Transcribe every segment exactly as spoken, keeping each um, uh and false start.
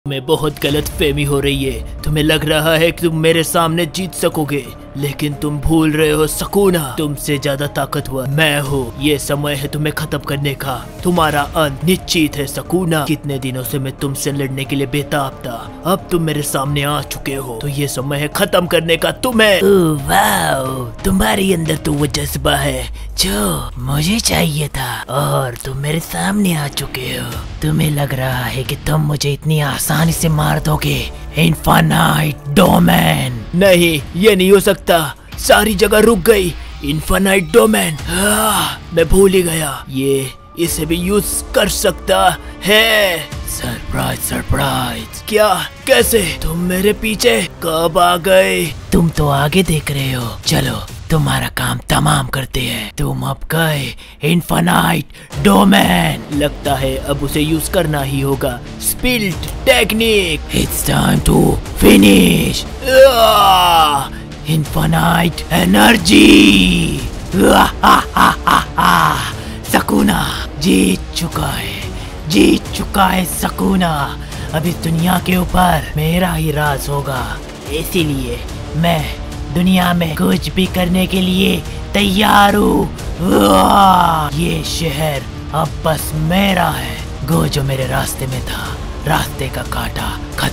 तुम्हें बहुत गलत फहमी हो रही है। तुम्हें लग रहा है कि तुम मेरे सामने जीत सकोगे, लेकिन तुम भूल रहे हो सकूना, तुमसे ज्यादा ताकतवर मैं हूँ। ये समय है तुम्हें खत्म करने का। तुम्हारा अंत निश्चित है सकूना। कितने दिनों से मैं तुमसे लड़ने के लिए बेताब था, अब तुम मेरे सामने आ चुके हो, तो ये समय है खत्म करने का तुम्हें। ओह वाओ, तुम्हारे अंदर तो वो जज्बा है जो मुझे चाहिए था और तुम मेरे सामने आ चुके हो। तुम्हें लग रहा है कि तुम मुझे इतनी आसानी से मार दोगे। Infinite domain. नहीं, ये नहीं हो सकता। सारी जगह रुक गई। इनफाइनाइट डोमेन, मैं भूल ही गया। ये इसे भी यूज कर सकता है। Surprise surprise. क्या? कैसे? तुम मेरे पीछे कब आ गए? तुम तो आगे देख रहे हो। चलो तुम्हारा काम तमाम करते हैं। तुम अब गए इनफाइनाइट डोमेन। लगता है अब उसे यूज करना ही होगा। Split technique. It's time to finish. Infinite energy. Sukuna जीत चुका है, जीत चुका है सकूना। अब इस दुनिया के ऊपर मेरा ही राज होगा, इसीलिए मैं दुनिया में कुछ भी करने के लिए तैयार हूँ। ये शहर अब बस मेरा है। गो जो मेरे रास्ते में था, रास्ते का कांटा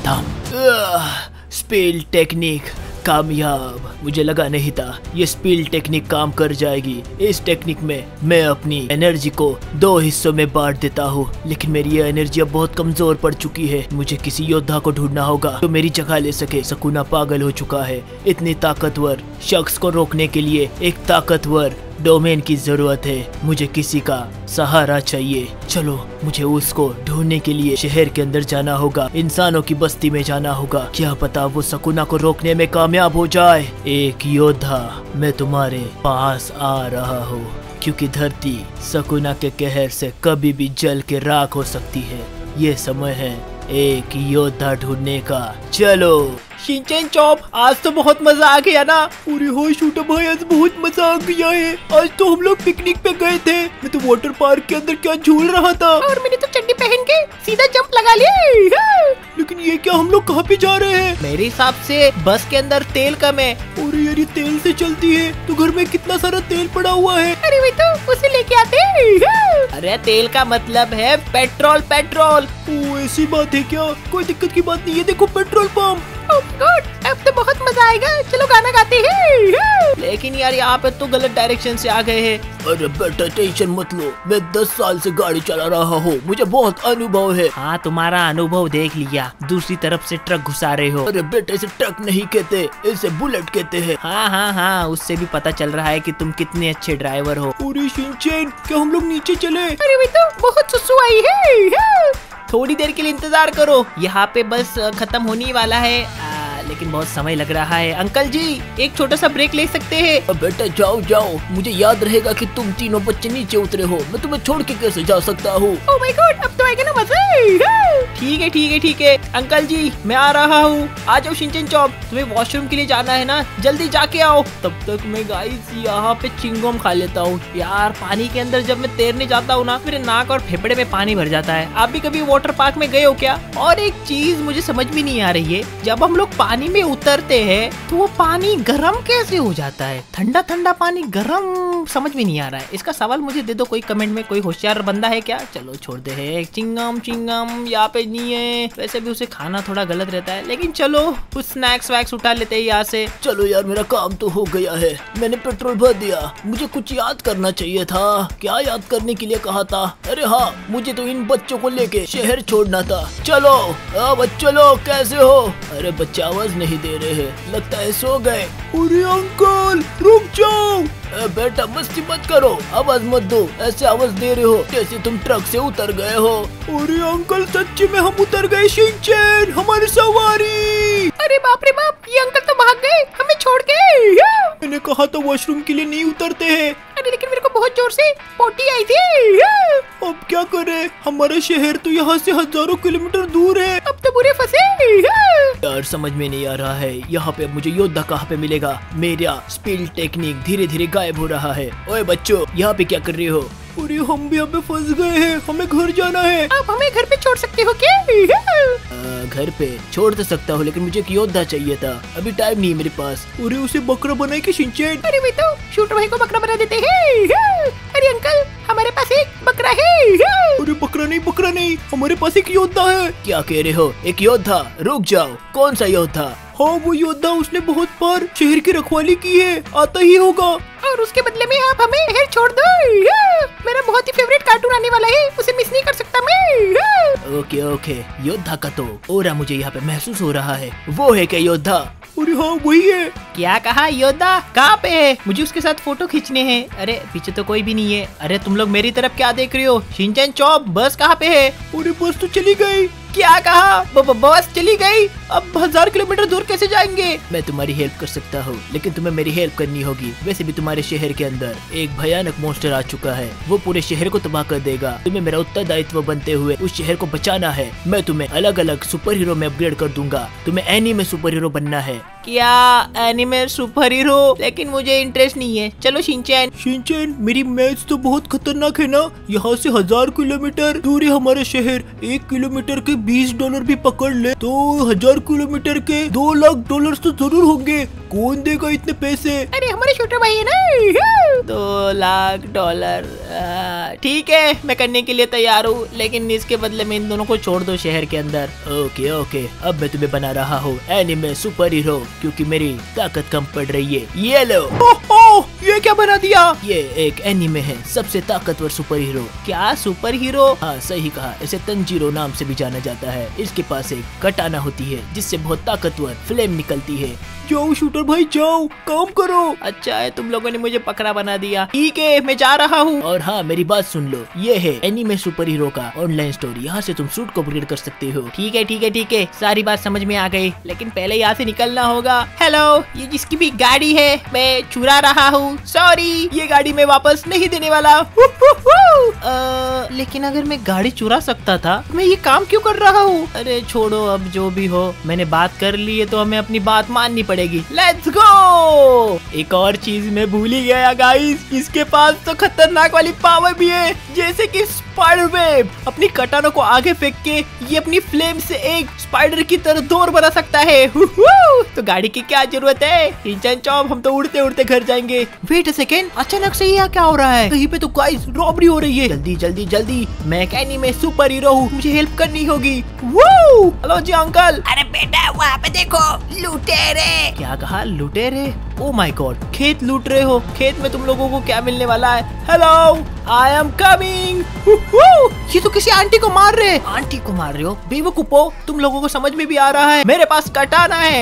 खत्म। स्पिल टेक्निक कामयाब। मुझे लगा नहीं था ये स्पिल टेक्निक काम कर जाएगी। इस टेक्निक में मैं अपनी एनर्जी को दो हिस्सों में बांट देता हूँ, लेकिन मेरी ये एनर्जी अब बहुत कमजोर पड़ चुकी है। मुझे किसी योद्धा को ढूंढना होगा जो मेरी जगह ले सके। सकूना पागल हो चुका है। इतनी ताकतवर शख्स को रोकने के लिए एक ताकतवर डोमेन की जरूरत है। मुझे किसी का सहारा चाहिए। चलो मुझे उसको ढूंढने के लिए शहर के अंदर जाना होगा, इंसानों की बस्ती में जाना होगा। क्या पता वो सकूना को रोकने में कामयाब हो जाए। एक योद्धा, मैं तुम्हारे पास आ रहा हूँ, क्योंकि धरती सकूना के कहर से कभी भी जल के राख हो सकती है। ये समय है एक योद्धा ढूंढने का। चलो शिनचैन चॉप, आज तो बहुत मजा आ गया ना। अरे हो शूटर भाई, आज बहुत मजा आ गया है। आज तो हम लोग पिकनिक पे गए थे। मैं तो वाटर पार्क के अंदर क्या झूल रहा था, और मैंने तो चड्डी पहन के सीधा जंप लगा लिया। लेकिन ये क्या, हम लोग कहाँ पे जा रहे हैं? मेरे हिसाब से बस के अंदर तेल कम है। अरे यार, ये तेल से चलती है तो घर में कितना सारा तेल पड़ा हुआ है। अरे वही तो, उसे लेके आते। अरे तेल का मतलब है पेट्रोल। पेट्रोल। ओ ऐसी बात है क्या? कोई दिक्कत की बात नहीं है। देखो पेट्रोल पंप। ओह गॉड, अब तो बहुत मजा आएगा। चलो गाना गाते हैं। लेकिन यार यहाँ पे तो गलत डायरेक्शन से आ गए हैं। अरे बेटा टेंशन मत लो, मैं दस साल से गाड़ी चला रहा हूँ, मुझे बहुत अनुभव है। हाँ, तुम्हारा अनुभव देख लिया। दूसरी तरफ से ट्रक घुसा रहे हो। अरे बेटे, इसे ट्रक नहीं कहते, इसे बुलेट कहते हैं। हाँ हाँ हाँ, उससे भी पता चल रहा है कि तुम कितने अच्छे ड्राइवर हो। अरे शिनचैन, क्या हम लोग नीचे चले? अरे वही तो, बहुत सुसु आई है। थोड़ी देर के लिए इंतजार करो, यहाँ पे बस खत्म होने वाला है। आ, लेकिन बहुत समय लग रहा है। अंकल जी, एक छोटा सा ब्रेक ले सकते हैं? बेटा जाओ जाओ, मुझे याद रहेगा कि तुम तीनों बच्चे नीचे उतरे हो। मैं तुम्हें छोड़ के कैसे जा सकता हूँ? ओह माय गॉड, अब तो आएगा ना मजा। ठीक है ठीक है ठीक है अंकल जी, मैं आ रहा हूँ। आ जाओ शिनचैन चॉप, तुम्हें वॉशरूम के लिए जाना है ना, जल्दी जाके आओ। तब तक मैं गाइस यहाँ पे चिंगम खा लेता हूँ। यार पानी के अंदर जब मैं तैरने जाता हूँ ना, मेरे नाक और फेफड़े में पानी भर जाता है। आप भी कभी वाटर पार्क में गए हो क्या? और एक चीज मुझे समझ में नहीं आ रही है, जब हम लोग पानी में उतरते हैं तो वो पानी गर्म कैसे हो जाता है? ठंडा ठंडा पानी गर्म, समझ में नहीं आ रहा है। इसका सवाल मुझे दे दो कोई कमेंट में। कोई होशियार बंदा है क्या? चलो छोड़ दे है। चिंगम चिंगम यहाँ पे नहीं है। वैसे भी उसे खाना थोड़ा गलत रहता है, लेकिन चलो कुछ स्नैक्स वैक्स उठा लेते हैं यहाँ से। चलो यार, मेरा काम तो हो गया है। मैंने पेट्रोल भर दिया। मुझे कुछ याद करना चाहिए था। क्या याद करने के लिए कहा था? अरे हाँ, मुझे तो इन बच्चों को लेके शहर छोड़ना था। चलो अब चलो, कैसे हो? अरे बच्चे आवाज नहीं दे रहे हैं, लगता है सो गए। अरे अंकल रुक जाओ। बेटा मस्ती मत करो, आवाज मत दो। ऐसे आवाज दे रहे हो जैसे तुम ट्रक से उतर गए हो। अरे अंकल सच्ची में हम उतर गए। शिनचैन, हमारी सवारी। अरे बाप रे बाप, ये अंकल तो भाग गए हमें छोड़ के। मैंने कहा था वॉशरूम के लिए नहीं उतरते हैं। अरे लेकिन मेरे को बहुत जोर से पोटी आई थी। अब क्या करें, हमारा शहर तो यहाँ से हजारों किलोमीटर दूर है। अब तो बुरे फंसे। यार समझ में नहीं आ रहा है, यहाँ पे मुझे योद्धा कहाँ पे मिलेगा? मेरा स्पिल टेक्निक धीरे धीरे गायब हो रहा है। ओए बच्चों, यहाँ पे क्या कर रहे हो? अरे हम भी यहाँ पे फंस गए हैं, हमें घर जाना है। आप हमें घर पे छोड़ सकते हो क्या? आ, घर पे छोड़ तो सकता हूँ, लेकिन मुझे एक योद्धा चाहिए था, अभी टाइम नहीं है मेरे पास। अरे उसे बकरा बनाए कि शिनचैन? अरे भाई तो शूटर भाई को बकरा बना देते हैं। अरे अंकल हमारे पास एक बकरा है। अरे बकरा नहीं बकरा नहीं, हमारे पास एक योद्धा है। क्या कह रहे हो? एक योद्धा? रुक जाओ, कौन सा योद्धा? हाँ वो योद्धा, उसने बहुत बार शहर की रखवाली की है, आता ही होगा। और उसके बदले में आप हमें शहर छोड़ दो। मेरा बहुत ही फेवरेट कार्टून आने वाला है, उसे मिस नहीं कर सकता मैं। ओके ओके, योद्धा का तो ओरा मुझे यहाँ पे महसूस हो रहा है। वो है क्या योद्धा? अरे हाँ वही है। क्या कहा? योद्धा कहाँ पे है? मुझे उसके साथ फोटो खींचने हैं। अरे पीछे तो कोई भी नहीं है। अरे तुम लोग मेरी तरफ क्या देख रहे हो? शिनचैन चॉप बस कहाँ पे है? अरे बस तो चली गई। क्या कहा? ब, ब, बस चली गई? अब हजार किलोमीटर दूर कैसे जाएंगे? मैं तुम्हारी हेल्प कर सकता हूँ, लेकिन तुम्हें मेरी हेल्प करनी होगी। वैसे भी तुम्हारे शहर के अंदर एक भयानक मॉन्स्टर आ चुका है, वो पूरे शहर को तबाह कर देगा। तुम्हें मेरा उत्तरदायित्व बनते हुए उस शहर को बचाना है। मैं तुम्हें अलग अलग सुपर हीरो में अपग्रेड कर दूंगा। तुम्हें एनीमे सुपर हीरो बनना है। क्या एनीमे सुपर हीरो? लेकिन मुझे इंटरेस्ट नहीं है। चलो शिनचैन। शिनचैन मेरी मैच तो बहुत खतरनाक है ना। यहाँ से हजार किलोमीटर दूर है हमारा शहर। एक किलोमीटर के बीस डॉलर भी पकड़ ले तो हजार किलोमीटर के दो लाख डॉलर तो जरूर होंगे। कौन देगा इतने पैसे? अरे हमारे छोटे भाई है ना। दो लाख डॉलर ठीक है, मैं करने के लिए तैयार हूँ, लेकिन इसके बदले में इन दोनों को छोड़ दो शहर के अंदर। ओके ओके, अब मैं तुम्हें बना रहा हूँ एनीमे सुपर हीरो, क्योंकि मेरी ताकत कम पड़ रही है। ये लो। ओह ओह, ये क्या बना दिया? ये एक एनीमे है, सबसे ताकतवर सुपर हीरो। क्या सुपर हीरो? हाँ सही कहा, इसे तंजीरो नाम से भी जाना जाता है। इसके पास एक कटाना होती है जिससे बहुत ताकतवर फ्लेम निकलती है। जाओ शूटर भाई जाओ, काम करो। अच्छा है तुम लोगों ने मुझे पकड़ा बना दिया। ठीक है मैं जा रहा हूँ। और हाँ मेरी बात सुन लो, ये है एनीमे सुपर हीरो का ऑनलाइन स्टोर। यहाँ से तुम सूट को अपग्रेड कर सकते हो। ठीक है ठीक है ठीक है, सारी बात समझ में आ गई, लेकिन पहले यहाँ से निकलना होगा। हेलो, ये जिसकी भी गाड़ी है मैं चुरा रहा हूँ। सॉरी, ये गाड़ी मैं वापस नहीं देने वाला। आ, लेकिन अगर मैं गाड़ी चुरा सकता था, मैं ये काम क्यों कर रहा हूँ? अरे छोड़ो, अब जो भी हो, मैंने बात कर ली है तो हमें अपनी बात माननी पड़ेगी। Let's go. एक और चीज मैं भूल ही गया गाइस, इसके पास तो खतरनाक वाली पावर भी है, जैसे कि स्पाइडर वेब। अपनी कटानों को आगे फेंक के ये अपनी फ्लेम से एक स्पाइडर की तरह दौड़ बना सकता है। तो गाड़ी की क्या जरूरत है? शिनचैन चॉप, हम तो उड़ते उड़ते घर जाएंगे। वेट अ सेकेंड, अचानक से यहाँ क्या हो रहा है? कहीं पे तो गाइस रॉबरी हो रही है। जल्दी जल्दी जल्दी, मैं एक एनीमे सुपर हीरो हूँ, मुझे हेल्प करनी होगी। Hello ji uncle. अरे बेटा वहाँ पे देखो, लुटेरे। क्या कहा? लुटेरे? ओ माय गॉड, खेत लूट रहे हो? खेत में तुम लोगों को क्या मिलने वाला है? Hello, I am coming. ये तो किसी आंटी को मार रहे हैं। आंटी को मार रहे हो? बेवकूफो, तुम लोगों को समझ में भी आ रहा है, मेरे पास कटाना है।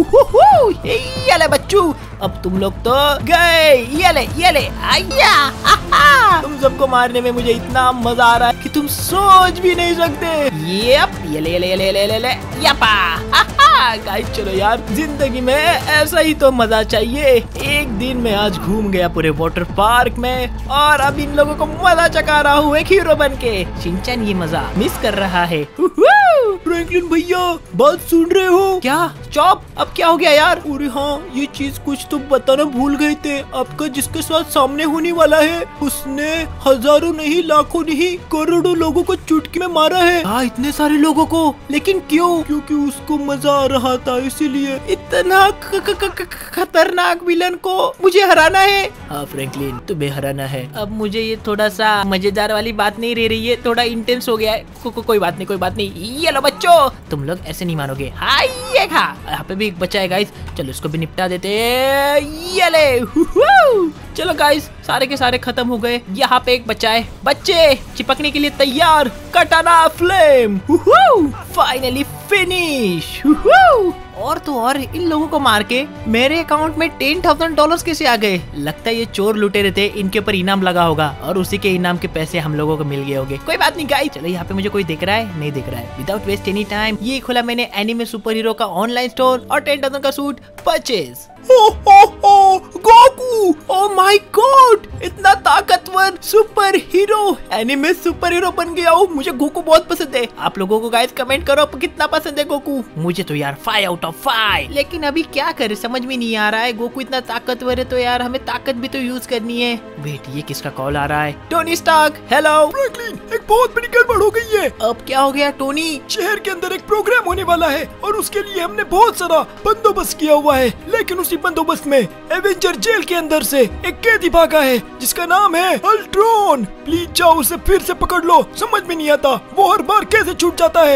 ये ले बच्चू, अब तुम लोग तो गए। ये ले ये ले, आया। तुम सबको मारने में मुझे इतना मजा आ रहा है कि तुम सोच भी नहीं सकते। यप, ये ले ये ले ये ले ये ले, ले यपा। गाइस चलो यार, जिंदगी में ऐसा ही तो मजा चाहिए। एक दिन मैं आज घूम गया पूरे वाटर पार्क में, और अब इन लोगों को मजा चका रहा हूँ एक हीरो बन के। शिनचैन ये मजा मिस कर रहा है। फ्रैंकलिन भैया, बात सुन रहे हो? क्या चॉप, अब क्या हो गया यार? अरे हाँ, ये चीज कुछ तो बताना भूल गए थे। आपका जिसके साथ सामने होने वाला है, उसने हजारों नहीं लाखों नहीं करोड़ों लोगों को चुटकी में मारा है। हाँ, इतने सारे लोगों को, लेकिन क्यों? क्योंकि उसको मजा आ रहा था, इसीलिए। इतना खतरनाक विलन को मुझे हराना है। हाँ फ्रैंकलिन, तुम्हें हराना है। अब मुझे ये थोड़ा सा मजेदार वाली बात नहीं रह रही है, थोड़ा इंटेंस हो गया है। को, को, कोई बात नहीं कोई बात नहीं। ये लो बच्चों, तुम लोग ऐसे नहीं मानोगे। हाय ये खा, यहाँ पे भी एक बच्चा है गाइस, चलो इसको भी निपटा देते। ये ले। चलो गाइस, सारे के सारे खत्म हो गए। यहाँ पे एक बच्चा है, बच्चे चिपकने के लिए तैयार। कटाना फ्लेम, फाइनली फिनिश। और तो और, इन लोगों को मार के मेरे अकाउंट में टेन थाउजेंड डॉलर कैसे आ गए? लगता है ये चोर लुटेरे थे, इनके ऊपर इनाम लगा होगा, और उसी के इनाम के पैसे हम लोगों को मिल गए होंगे। कोई बात नहीं गाइस, चलो यहाँ पे मुझे कोई दिख रहा है? नहीं दिख रहा है। विदाउट वेस्ट एनी टाइम, ये खोला मैंने एनीमे सुपर हीरो का ऑनलाइन स्टोर, और टेन थाउजेंड का सूट परचेज। हो हो हो, गोकू ओह माय गॉड, इतना ताकतवर super hero, anime super hero बन गया हूँ। मुझे गोकू बहुत पसंद है। आप लोगों को गाइस कमेंट करो आपको कितना पसंद है गोकू। मुझे तो यार फाइव आउट ऑफ फाइव। लेकिन अभी क्या करे समझ में नहीं आ रहा है। गोकू इतना ताकतवर है तो यार हमें ताकत भी तो यूज करनी है। वेट, ये किसका कॉल आ रहा है? Tony Stark, hello. फ्रैंकलिन, एक बहुत बड़ी गड़बड़ हो गई है। अब क्या हो गया टोनी? शहर के अंदर एक प्रोग्राम होने वाला है और उसके लिए हमने बहुत सारा बंदोबस्त किया हुआ है, लेकिन उसी बंदोबस्त में एवेंजर जेल के अंदर से एक कैदी भागा है जिसका नाम है अल्ट्रॉन। प्लीज जाओ उसे फिर से पकड़ लो। समझ में नहीं आता वो हर बार कैसे छूट जाता है।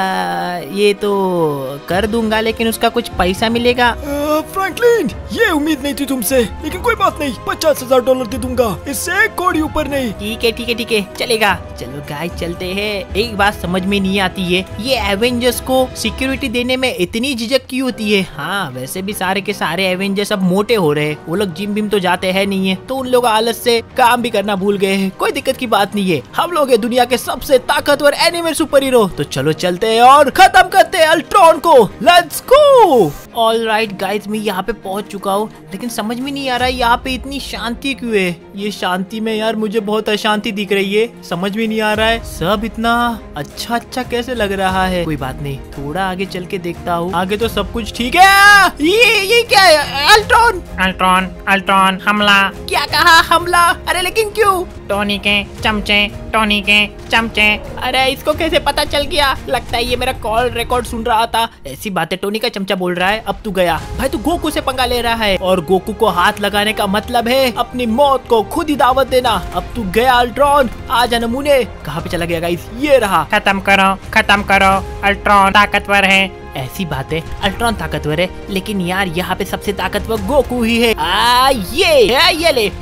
आ, ये तो कर दूंगा, लेकिन उसका कुछ पैसा मिलेगा? आ, फ्रैंकलिन, ये उम्मीद नहीं थी तुमसे, लेकिन कोई बात नहीं, पचास हजार डॉलर दे दूंगा, इससे एक कौड़ी ऊपर नहीं। ठीक है ठीक है ठीक है, चलेगा। चलो गाइस चलते हैं। एक बात समझ में नहीं आती है, ये एवेंजर्स को सिक्योरिटी देने में इतनी झिझक क्यों होती है? हाँ वैसे भी सारे के सारे एवेंजर्स अब मोटे हो रहे हैं, वो लोग जिम बिम तो जाते हैं नहीं है, तो उन लोग आलस से काम भी करना भूल गए हैं। कोई दिक्कत की बात नहीं है, हम लोग है दुनिया के सबसे ताकतवर एनिमे सुपर हीरो। तो चलो चलते हैं और खत्म करते हैं अल्ट्रॉन को। Let's go. All right guys, मैं यहाँ पे पहुँच चुका हूँ, लेकिन समझ में नहीं आ रहा है यहाँ पे इतनी शांति क्यों है। ये शांति में यार मुझे बहुत अशांति दिख रही है, समझ में नहीं आ रहा है। सब इतना अच्छा अच्छा कैसे लग रहा है। कोई बात नहीं, थोड़ा आगे चल के देखता हूँ। आगे तो सब कुछ ठीक है। ये ये क्या है? अल्ट्रॉन अल्ट्रॉन अल्ट्रॉन हमला। क्या कहा? हमला? अरे लेकिन क्यों? टोनी के चमचे, टोनी के चमचे। अरे इसको कैसे पता चल गया? लगता है ये मेरा कॉल रिकॉर्ड सुन रहा था। ऐसी बातें टोनी का चमचा बोल रहा है। अब तू गया भाई, तू गोकू से पंगा ले रहा है, और गोकू को हाथ लगाने का मतलब है अपनी मौत को खुद ही दावत देना। अब तू गया अल्ट्रॉन, आजा नमूने। कहाँ पे चला गया गाइस? ये रहा। खत्म करो खत्म करो, अल्ट्रॉन ताकतवर है। ऐसी बात है, अल्ट्रॉन ताकतवर है, लेकिन यार यहाँ पे सबसे ताकतवर गोकू ही है। आ, ये है, ये ले।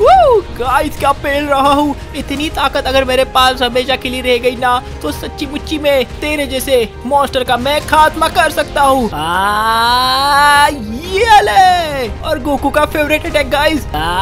गाइस क्या पेल रहा हूँ। इतनी ताकत अगर मेरे पास हमेशा खिली रह गई ना, तो सच्ची मुच्ची में तेरे जैसे मॉन्स्टर का मैं खात्मा कर सकता हूँ। ये ले। और गोकू का फेवरेट अटैक गाइस।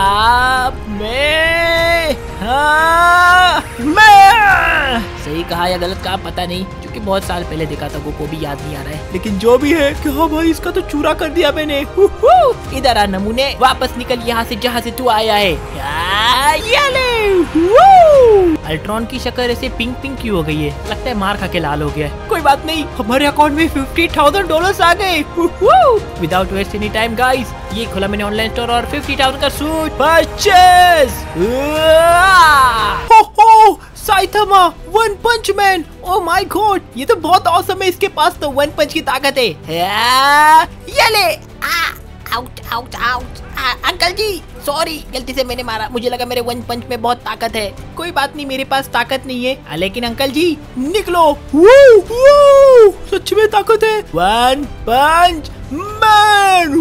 मैं हाँ, मैं सही कहा या गलत कहा पता नहीं, क्योंकि बहुत साल पहले देखा था, गोकू भी याद नहीं आ रहा है। लेकिन जो भी है, क्या भाई इसका तो चूरा कर दिया मैंने। इधर आ नमूने, वापस निकल यहाँ से जहाँ से तू आया है। ये ले। अल्ट्रॉन की शक्ल ऐसे पिंक पिंक क्यों हो गई है? लगता है मार खा के लाल हो गया है। कोई बात नहीं, हमारे अकाउंट में फिफ्टी थाउजेंड डॉलर आ गए। Without waste any time guys, ये खोला मैंने ऑनलाइन स्टोर और फिफ्टी थाउजेंड का suit purchase. Saitama one punch man, oh my god, ये तो बहुत ऑसम है। इसके पास तो वन पंच की ताकत है। ये ले। Out out out. Uncle ji sorry, गलती से मैंने मारा, मुझे लगा मेरे वन पंच में बहुत ताकत है। कोई बात नहीं, मेरे पास ताकत नहीं है, लेकिन अंकल जी निकलो। वो, वो, सच में ताकत है। वन पंच मैन,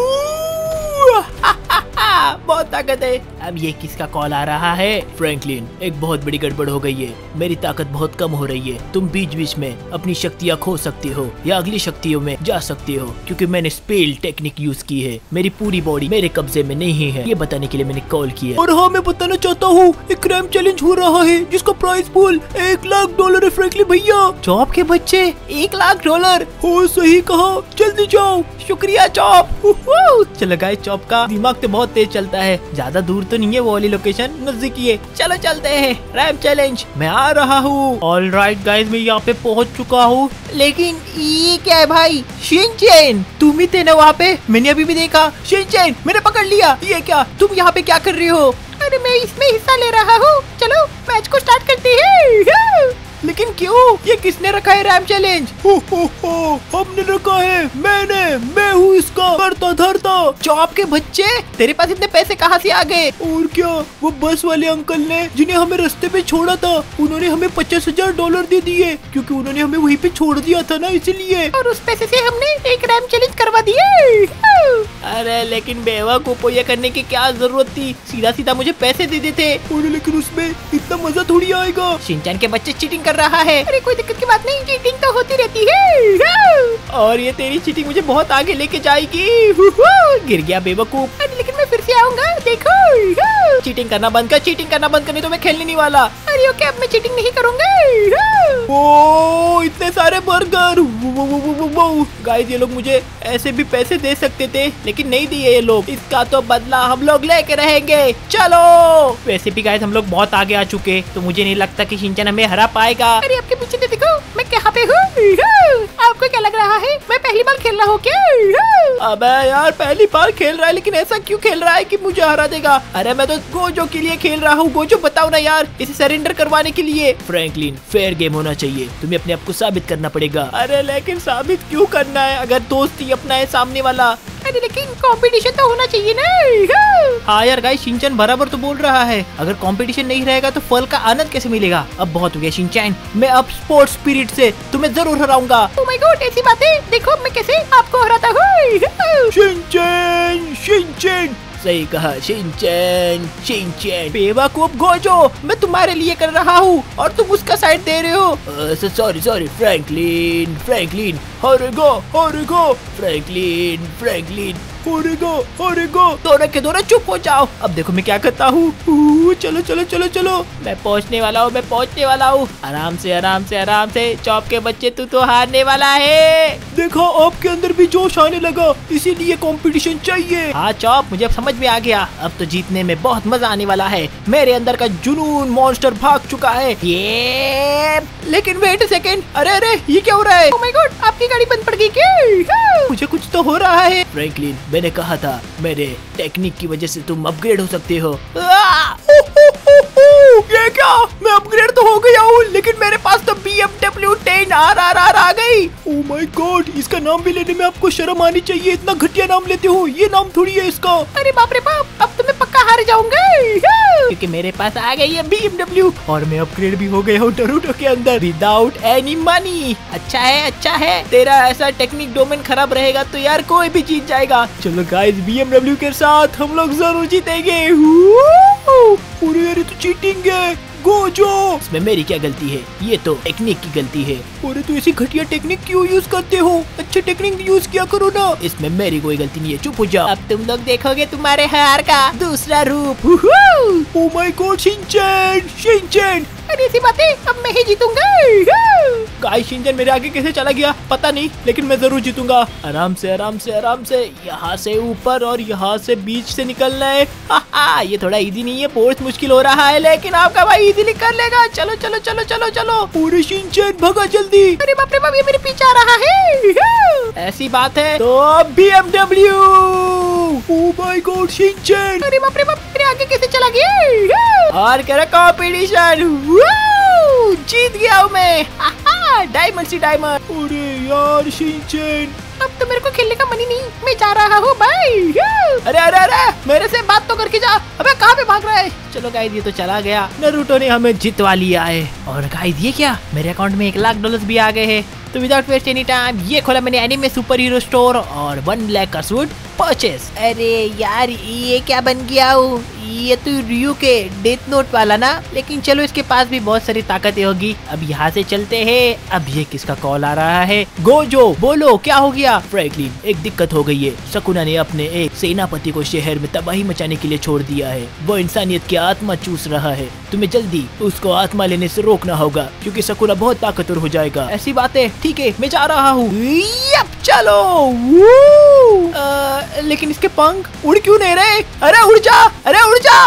बहुत ताकत है। अब ये किसका कॉल आ रहा है? फ्रैंकलिन, एक बहुत बड़ी गड़बड़ हो गई है, मेरी ताकत बहुत कम हो रही है। तुम बीच बीच में अपनी शक्तियाँ खो सकते हो या अगली शक्तियों में जा सकते हो, क्योंकि मैंने स्पेल टेक्निक यूज की है। मेरी पूरी बॉडी मेरे कब्जे में नहीं है, ये बताने के लिए मैंने कॉल किया। और हाँ, मैं बताना चाहता हूँ, एक क्रैम चैलेंज हो रहा है जिसका प्राइस पूल एक लाख डॉलर है। फ्रैंकलिन भैया, चॉप के बच्चे, एक लाख डॉलर। हो सही कहा, जल्दी जाओ। शुक्रिया चॉप। चलो गाइस, चॉप का दिमाग तो बहुत तेज चलता है, ज्यादा दूर तो नहीं है वो वाली लोकेशन, नजदीकी है। चलो चलते हैं, रैप चैलेंज। मैं आ रहा हूँ। ऑल राइट गाइस, मैं यहाँ पे पहुँच चुका हूँ। लेकिन ये क्या है भाई? शिनचैन, तुम ही थे ना वहाँ पे? मैंने अभी भी देखा। शिनचैन, मैंने पकड़ लिया। ये क्या, तुम यहाँ पे क्या कर रही हो? अरे मैं इसमें हिस्सा ले रहा हूँ, चलो मैच को स्टार्ट करते हैं। लेकिन क्यों? ये किसने रखा है रैम चैलेंज? हो हो हो, हमने रखा है, मैंने, मैं हूँ इसका करता धरता। चॉप के बच्चे, तेरे पास इतने पैसे कहाँ से आ गए? और क्या, वो बस वाले अंकल ने जिन्हें हमें रास्ते पे छोड़ा था, उन्होंने हमें पचास हजार डॉलर दे दिए, क्योंकि उन्होंने हमें वहीं पे छोड़ दिया था ना, इसीलिए। और उस पैसे से हमने एक रैम चैलेंज करवा दिए। अरे लेकिन बेवकूफो, ये करने की क्या जरूरत थी? सीधा सीधा मुझे पैसे दे देते। और लेकिन उसमें इतना मजा थोड़ी आएगा। शिनचैन के बच्चे चीटिंग कर रहा है। अरे कोई दिक्कत की बात नहीं, चीटिंग तो होती रहती है। और ये तेरी चीटिंग मुझे बहुत आगे लेके जाएगी। गिर गया बेवकूफ। अरे लेकिन मैं फिर से आऊंगा, देखो। चीटिंग करना बंद कर, चीटिंग करना बंद कर, नहीं तो मैं खेलने नहीं वाला। अरे ओके, अब मैं चीटिंग नहीं करूंगी। ओ इतने सारे बर्गर। गाइस ये लोग मुझे ऐसे भी पैसे दे सकते थे लेकिन नहीं दिए ये लोग। इसका तो बदला हम लोग लेके रहेंगे। चलो। वैसे भी गाइस हम लोग बहुत आगे आ चुके, तो मुझे नहीं लगता कि शिनचैन हमें हरा पाएगा। अरे आपके पीछे देखो मैं कहाँ पे हूँ। आपको क्या लग रहा है मैं पहली बार खेल रहा हूँ क्या? अबे यार पहली बार खेल रहा है लेकिन ऐसा क्यों खेल रहा है कि मुझे हरा देगा? अरे मैं तो गोजो के लिए खेल रहा हूँ। गोजो बताओ ना यार, इसे सरेंडर करवाने के लिए। फ्रैंकलिन फेयर गेम होना चाहिए, तुम्हें अपने आप को साबित करना पड़ेगा। अरे लेकिन साबित क्यों करना है अगर दोस्त ही अपना है सामने वाला? अरे लेकिन कंपटीशन तो होना चाहिए ना। हाँ यार गाइस शिनचैन बराबर तो बोल रहा है, अगर कंपटीशन नहीं रहेगा तो फल का आनंद कैसे मिलेगा? अब बहुत हो गया शिनचैन, मैं अब स्पोर्ट्स स्पिरिट से तुम्हें जरूर हराऊंगा। ओह माय गॉड, ऐसी बातें। देखो मैं कैसे आपको हराता हूँ। Shinchan, Shinchan. सही कहा शिनचैन, शिनचैन। बेवकूफ गोजो, मैं तुम्हारे लिए कर रहा हूँ और तुम उसका साइड दे रहे हो। सॉरी सॉरी फ्रैंकलिन, फ्रैंकलिन हारेगा, हारेगा। फ्रैंकलिन, फ्रैंकलिन हारेगा, हारेगा। दोनों के दोनों चुप हो जाओ। अब देखो मैं क्या करता हूँ। चलो चलो चलो चलो, मैं पहुँचने वाला हूँ, मैं पहुँचने वाला हूँ। आराम से आराम से आराम से। चॉप के बच्चे तू तो हारने वाला है। देखा आपके अंदर भी जोश आने लगा, इसीलिए कंपटीशन चाहिए। हाँ चॉप, मुझे अब समझ में आ गया, अब तो जीतने में बहुत मजा आने वाला है। मेरे अंदर का जुनून मॉन्स्टर भाग चुका है। ये लेकिन वेट सेकेंड, अरे अरे ये क्या हो रहा है? ओह माय गॉड, आपकी गाड़ी बंद पड़ गई क्या? मुझे कुछ तो हो रहा है। फ्रैंकलिन मैंने कहा था मेरे टेक्निक की वजह से तुम अपग्रेड हो सकते हो। ये क्या? मैं अपग्रेड तो हो गया हूँ लेकिन मेरे पास तो B M W ten R R R आ गई। Oh ओह माय गॉड, इसका नाम भी लेने में आपको शर्म आनी चाहिए। इतना घटिया नाम लेते हो, ये नाम थोड़ी है इसका। अरे बाप रे बाप, अब तो मैं पक्का हार जाऊंगा क्योंकि मेरे पास आ गई है बी एम डब्ल्यू और मैं अपग्रेड भी हो गया हूँ नारुतो के अंदर विदाउट एनी मनी। अच्छा है, अच्छा है। तेरा ऐसा टेक्निक डोमेन खराब रहेगा तो यार कोई भी जीत जाएगा। चलो गाइस, बी एम डब्ल्यू के साथ हम लोग जरूर जीतेंगे। अरे यार, ये तो चीटिंग है गोजो। इसमें मेरी क्या गलती है? ये तो टेक्निक की गलती है। अरे तो ऐसी घटिया टेक्निक क्यों यूज करते हो? अच्छे टेक्निक यूज किया करो ना। इसमें मेरी कोई गलती नहीं है, चुप हो जाओ। अब तुम लोग देखोगे तुम्हारे हार का दूसरा रूप। Oh my god, Shinchan, Shinchan. अरे ऐसी बातें, अब मैं ही जीतूंगा। गाइस शिनचैन मेरे आगे कैसे चला गया पता नहीं, लेकिन मैं जरूर जीतूंगा। आराम से आराम से आराम से, यहाँ से ऊपर और यहाँ से बीच से निकलना है। हा हा, ये थोड़ा इजी नहीं है, बहुत मुश्किल हो रहा है, लेकिन आपका भाई इजीली कर लेगा। चलो चलो चलो चलो चलो। पूरे शिनचैन भगा जल्दी। अरे बाप रे बाप, ये मेरे पीछे आ रहा है। ऐसी बात है तो B M W. Oh my god Shinchan. अरे बाप रे बाप, मेरे आगे कैसे चला गया? और कह रहा कॉम्पिटिशन, जीत गया हूँ मैं। Diamond C diamond. अरे यार शिनचैन, अब तो मेरे को खेलने का मन ही नहीं, मैं जा रहा हूँ भाई। अरे अरे अरे, मेरे से बात तो करके जा। अबे कहाँ पे भाग रहा है? चलो गाइस, ये तो चला गया। नारुतो ने हमें जितवा लिया है। और गाइस ये क्या, मेरे अकाउंट में एक लाख डॉलर्स भी आ गए हैं। तो विदाउट वेस्ट एनी टाइम ये खोला मैंने एनिमे सुपर हीरो स्टोर और वन ब्लैक का सूट परचेस। अरे यार ये क्या बन गया हूँ? ये तो रियू के डेथ नोट वाला ना, लेकिन चलो इसके पास भी बहुत सारी ताकतें होगी। अब यहाँ से चलते हैं। अब ये किसका कॉल आ रहा है? गोजो बोलो क्या हो गया? फ्रैंकलिन एक दिक्कत हो गई है, सकुना ने अपने एक सेनापति को शहर में तबाही मचाने के लिए छोड़ दिया है। वो इंसानियत की आत्मा चूस रहा है, तुम्हें जल्दी उसको आत्मा लेने से रोकना होगा क्योंकि सकुना बहुत ताकतवर हो जाएगा। ऐसी बातें, ठीक है मैं जा रहा हूँ। चलो। आ, लेकिन इसके पंख उड़ क्यों नहीं रहे? अरे उड़ जा, अरे उड़ जा।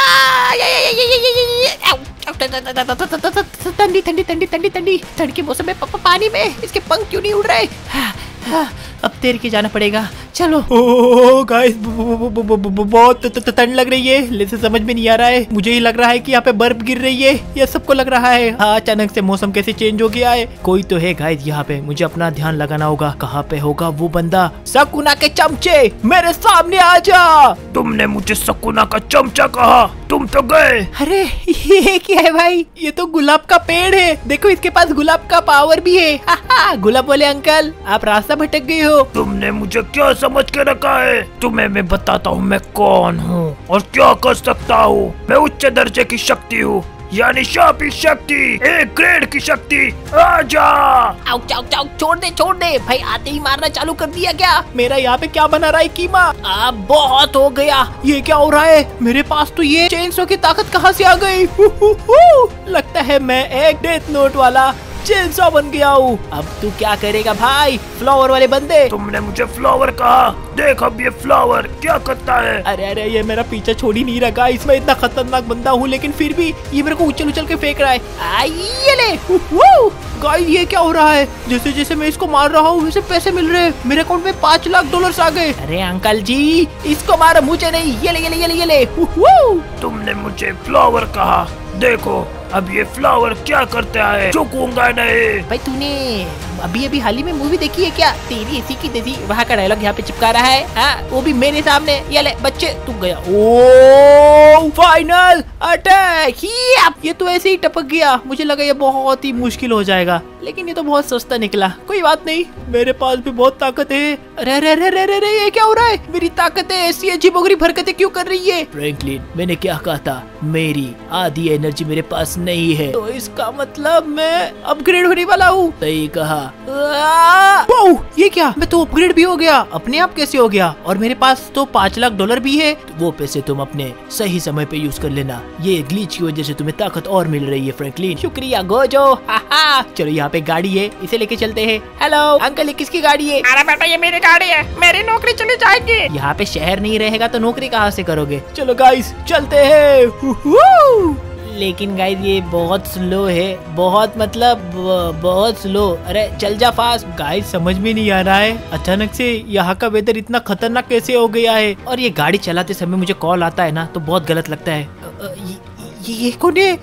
ठंडी ठंडी ठंडी ठंडी ठंडी ठंड के मौसम में पानी में इसके पंख क्यों नहीं उड़ रहे? अब तैर के जाना पड़ेगा। चलो। ओह गाइस, बहुत ठंड लग रही है, लेकिन समझ में नहीं आ रहा है। मुझे ही लग रहा है कि यहाँ पे बर्फ गिर रही है, ये सबको लग रहा है। हाँ, अचानक से मौसम कैसे चेंज हो गया है। कोई तो है गाइस यहाँ पे, मुझे अपना ध्यान लगाना होगा। कहाँ पे होगा वो बंदा? सकुना के चमचे मेरे सामने आ जा। तुमने मुझे सकुना का चमचा कहा, तुम तो गए। अरे ये क्या है भाई? ये तो गुलाब का पेड़ है, देखो इसके पास गुलाब का पावर भी है। हा हा, गुलाब बोले अंकल आप रास्ता भटक गए हो। तुमने मुझे क्या समझ के रखा है? तुम्हें मैं बताता हूँ मैं कौन हूँ और क्या कर सकता हूँ। मैं उच्च दर्जे की शक्ति हूँ, यानी शापी शक्ति, एक ग्रेड की शक्ति। आजा। आउट आउट आउट, छोड़ दे छोड़ दे भाई, आते ही मारना चालू कर दिया क्या? मेरा यहाँ पे क्या बना रहा है कीमा? अब बहुत हो गया। ये क्या हो रहा है? मेरे पास तो ये चेनसो की ताकत कहाँ से आ गई? हु, हु, हु। लगता है मैं एक डेथ नोट वाला चेनसो बन गया हूँ। अब तू क्या करेगा भाई, फ्लावर वाले बंदे? तुमने मुझे फ्लावर कहा, देख अब ये फ्लावर क्या करता है। अरे अरे ये मेरा पीछा छोड़ ही नहीं रहा। इसमें इतना खतरनाक बंदा हूँ लेकिन फिर भी ये मेरे को उछल उछल के फेंक रहा है। आइए ले। गाइस ये क्या हो रहा है? जैसे जैसे मैं इसको मार रहा हूँ वैसे पैसे मिल रहे हैं। मेरे अकाउंट में पाँच लाख डॉलर आ गए। अरे अंकल जी इसको मारो, मुझे नहीं। ये ले ये ले ये ले ये ले। तुमने मुझे फ्लावर कहा, देखो अब ये फ्लावर क्या करता है, चुकूंगा नहीं। भाई तूने अभी अभी हाल ही में मूवी देखी है क्या? तेरी ऐसी की तैसी, वहाँ का डायलॉग यहाँ पे चिपका रहा है। हाँ वो भी मेरे सामने। ये ले बच्चे, तू गया। Oh final attack. ये तो ऐसे ही टपक गया। मुझे लगा ये बहुत ही मुश्किल हो जाएगा लेकिन ये तो बहुत सस्ता निकला। कोई बात नहीं, मेरे पास भी बहुत ताकत है। अरे अरे अरे अरे अरे ये क्या हो रहा है? मेरी ताकतें ऐसी अजीबोगरीब हरकतें क्यों कर रही है? फ्रैंकलिन मैंने क्या कहा था, मेरी आधी एनर्जी मेरे पास नहीं है। तो इसका मतलब मैं अपग्रेड होने वाला हूँ। सही कहा। वाओ, ये क्या? मैं तो अपग्रेड भी हो गया। अपने आप कैसे हो गया? और मेरे पास तो पाँच लाख डॉलर भी है। तो वो पैसे तुम अपने सही समय पे यूज कर लेना। ये ग्लिच की वजह से तुम्हें ताकत और मिल रही है फ्रैंकलिन। शुक्रिया गोजो। हा चलो यहाँ पे गाड़ी है, इसे लेके चलते हैं। हेलो अंकल, ये किसकी गाड़ी है? अरे बेटा ये मेरी गाड़ी है, मेरी नौकरी चली जाएगी। यहाँ पे शहर नहीं रहेगा तो नौकरी कहाँ से करोगे? चलो गाइस चलते हैं। लेकिन गाइस ये बहुत स्लो है, बहुत मतलब बहुत स्लो। अरे चल जा फास्ट। गाइस समझ में नहीं आ रहा है अचानक से यहाँ का वेदर इतना खतरनाक कैसे हो गया है। और ये गाड़ी चलाते समय मुझे कॉल आता है ना तो बहुत गलत लगता है। ये ये कौन है?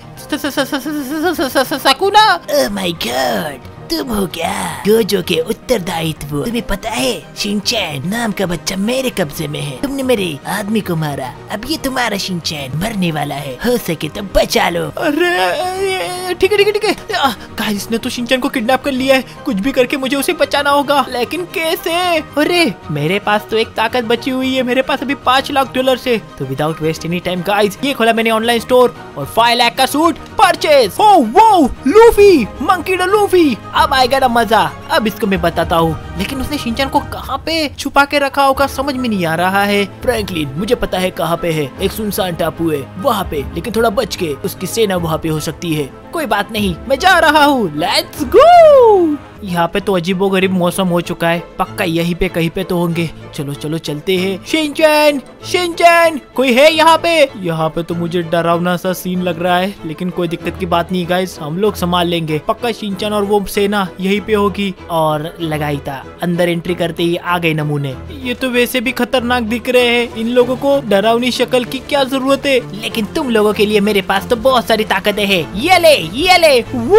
सकुना। ओह माय गॉड, तुम हो क्या? गोजो के उत्तरदायित्व तुम्हें पता है? शिनचैन नाम का बच्चा मेरे कब्जे में है। तुमने मेरे आदमी को मारा, अब ये तुम्हारा शिनचैन मरने वाला है। हो सके तो बचा लो। अरे ठीक है ठीक है ठीक है। गाइस इसने तो शिनचैन को किडनैप कर लिया है। कुछ भी करके मुझे उसे बचाना होगा, लेकिन कैसे? अरे मेरे पास तो एक ताकत बची हुई है। मेरे पास अभी पाँच लाख डॉलर से। तो without waste any time guys ये खोला मैंने ऑनलाइन स्टोर और फाइव लाख का सूट परचेज। ओ वो लूफी, मंकी द लूफी। अब आएगा ना मजा। अब इसको मैं बताता हूँ। लेकिन उसने शिनचैन को कहाँ पे छुपा के रखा होगा समझ में नहीं आ रहा है। फ्रैंकलिन मुझे पता है कहाँ पे है। एक सुनसान टापू है वहाँ पे, लेकिन थोड़ा बच के। उसकी सेना वहाँ पे हो सकती है। कोई बात नहीं, मैं जा रहा हूँ। Let's go. यहाँ पे तो अजीबोगरीब मौसम हो चुका है। पक्का यहीं पे कहीं पे तो होंगे। चलो चलो चलते हैं। शिनचैन शिनचैन कोई है यहाँ पे? यहाँ पे तो मुझे डरावना सा सीन लग रहा है लेकिन कोई दिक्कत की बात नहीं गाइस, हम लोग संभाल लेंगे। पक्का शिनचैन और वो सेना यहीं पे होगी। और लगाई था अंदर एंट्री करते ही आ गए नमूने। ये तो वैसे भी खतरनाक दिख रहे हैं। इन लोगों को डरावनी शक्ल की क्या जरूरत है? लेकिन तुम लोगों के लिए मेरे पास तो बहुत सारी ताकतें हैं। ये ले ये ले।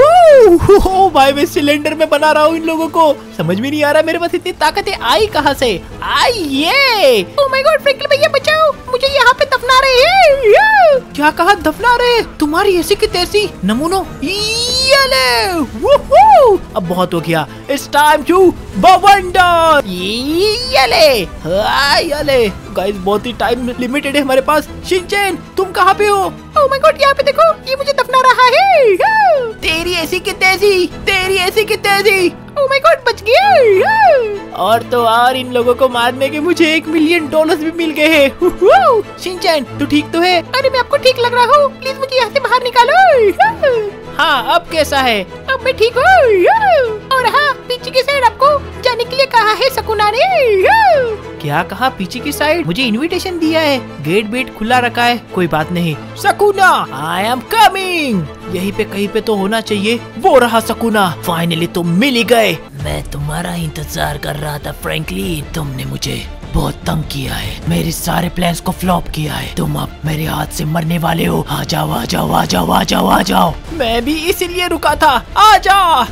वो भाई मैं सिलेंडर में बना रहा हूँ इन लोगों को। समझ में नहीं आ रहा मेरे पास इतनी ताकतें आई कहाँ से? आई ये। ओह माय गॉड फ्रैंकलिन भैया बचाओ, मुझे यहाँ पे दफना रहे हैं। क्या कहा दफना रहे? तुम्हारी ऐसी की तैसी नमूनों। ये ले। वूहू। अब बहुत हो गया। इट्स टाइम टू बवंडर। ये ले। ये ले। गाइस बहुत ही टाइम लिमिटेड है हमारे पास। शिनचैन तुम कहाँ पे हो? ओह माय गॉड यहाँ पे देखो, ये मुझे दफना रहा है। तेरी ऐसी की तैसी, तेरी ऐसी की तैसी। ओह माय गॉड बच गया। और तो और इन लोगों को मारने के मुझे एक मिलियन डॉलर्स भी मिल गए हैं। शिनचैन तू ठीक तो है? अरे मैं आपको ठीक लग रहा हूँ, प्लीज मुझे यहाँ से बाहर निकालो। हाँ अब कैसा है? अब मैं ठीक हूँ। और हाँ पीछे की साइड आपको जाने के लिए कहा है सकुना ने। क्या कहा पीछे की साइड? मुझे इनविटेशन दिया है, गेट बेट खुला रखा है। कोई बात नहीं। Sukuna I am coming. यहीं पे कहीं पे तो होना चाहिए। वो रहा सकुना, फाइनली तुम मिल ही गए। मैं तुम्हारा इंतजार कर रहा था फ्रैंकलिन। तुमने मुझे बहुत तंग किया है, मेरे सारे प्लान्स को फ्लॉप किया है। तुम अब मेरे हाथ से मरने वाले हो। आ जाओ आ जाओ आ जाओ आ जाओ आ जाओ। मैं भी इसीलिए रुका था। आ जा।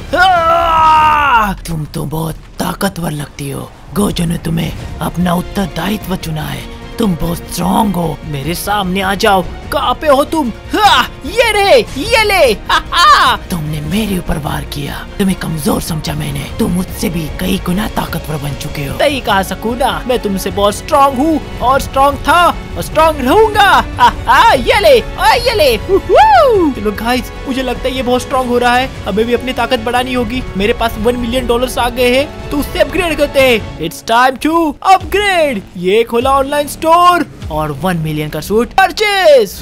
तुम तो बहुत ताकतवर लगती हो। गोजो ने तुम्हें अपना उत्तरदायित्व चुना है। तुम बहुत स्ट्रॉन्ग हो। मेरे सामने आ जाओ। कहाँ पे हो तुम? हाँ, ये रे ये ले। हा, हा। तुमने मेरे ऊपर वार किया, तुम्हें कमजोर समझा मैंने। तुम मुझसे भी कई गुना ताकतवर बन चुके हो। सही कहा सकूना, मैं तुमसे बहुत स्ट्रॉन्ग हूँ और स्ट्रॉन्ग था और स्ट्रॉन्ग रहूंगा। आ, आ, ये ले, आ, ये ले। चलो गाइस, मुझे लगता है ये बहुत स्ट्रॉन्ग हो रहा है। हमें भी अपनी ताकत बढ़ानी होगी। मेरे पास वन मिलियन डॉलर्स आ गए हैं, तो उससे अपग्रेड करते हैं। It's time to upgrade. ये खोला ऑनलाइन स्टोर और वन मिलियन का सूट परचेज।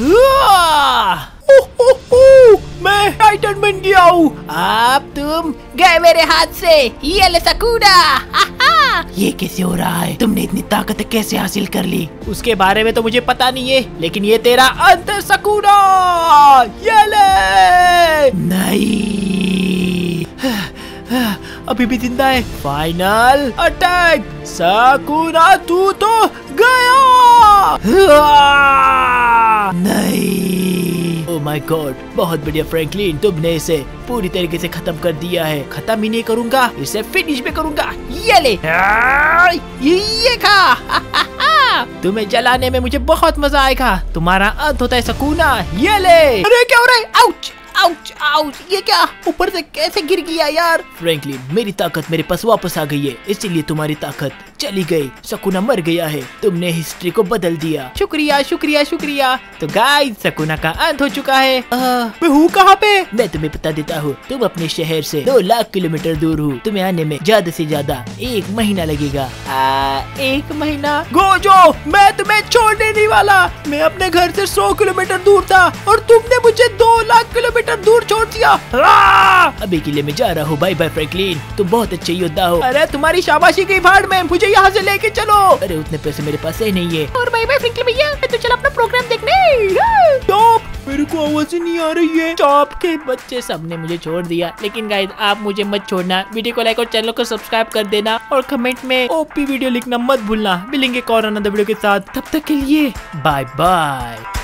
मैं टाइटन बन गया हूँ। अब तुम गए मेरे हाथ से। ये ले सकूना। ये कैसे हो रहा है? तुमने इतनी ताकत कैसे हासिल कर ली? उसके बारे में तो मुझे पता नहीं है, लेकिन ये तेरा अंत है सकूना। ये ले। नहीं, अभी भी जिंदा है। Final attack. सकूना तू तो गया। नहीं। ओह माय गॉड, बहुत बढ़िया फ्रैंकलिन, तुमने इसे पूरी तरीके से खत्म कर दिया है। खत्म ही नहीं करूंगा, इसे फिनिश भी करूंगा। ये ले, ये खा। तुम्हें जलाने में मुझे बहुत मजा आएगा। तुम्हारा अंत होता है सकूना। ये ले। अरे क्या हो रहा है? आउच आउच आउच, ये क्या ऊपर से कैसे गिर गया यार? फ्रैंकलिन, मेरी ताकत मेरे पास वापस आ गई है, इसीलिए तुम्हारी ताकत चली गई। सकूना मर गया है, तुमने हिस्ट्री को बदल दिया। शुक्रिया शुक्रिया शुक्रिया। तो गाइस, सकूना का अंत हो चुका है। आ, मैं हूँ कहाँ पे? मैं तुम्हें बता देता हूँ। तुम अपने शहर से दो लाख किलोमीटर दूर हो। तुम्हें आने में ज्यादा से ज्यादा एक महीना लगेगा। आ, एक महीना? गोजो, मैं तुम्हें छोड़ने नहीं वाला। मैं अपने घर से सौ किलोमीटर दूर था और तुमने मुझे दो लाख किलोमीटर दूर छोड़ दिया। अभी के लिए मैं जा रहा हूँ। बाय बाय फ्रैंकलिन, तुम बहुत अच्छे योद्धा हो। अरे तुम्हारी शाबाशी की भाड़ में, मुझे यहाँ से लेके चलो। अरे उतने पैसे मेरे पास ही नहीं है। और बाय बाय फ्रैंकलिन भैया, तो चल अपना प्रोग्राम देखने। टॉप, मेरे को आवाज ही नहीं आ रही है। टॉप के बच्चे सबने मुझे छोड़ दिया, लेकिन गाइस आप मुझे मत छोड़ना। वीडियो को लाइक और चैनल को सब्सक्राइब कर देना और कमेंट में ओपी वीडियो लिखना मत भूलना। मिलेंगे एक और अनदर वीडियो के साथ, तब तक के लिए बाय बाय।